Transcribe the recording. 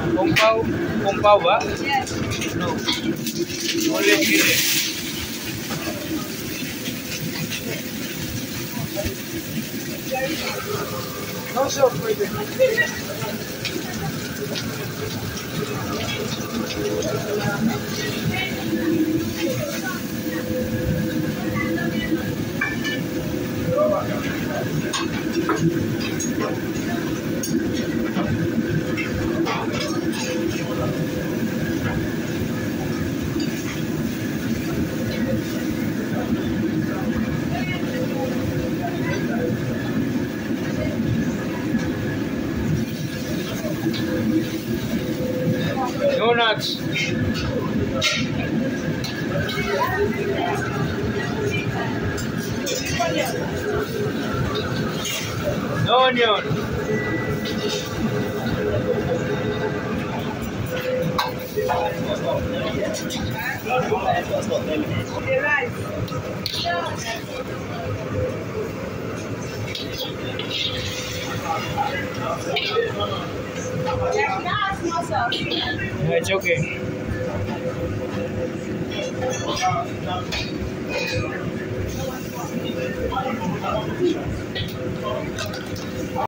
Kung pao ba? Yes. No. Only chili. No sauce for them. No nuts. No onion. The rice. Yeah, it's okay.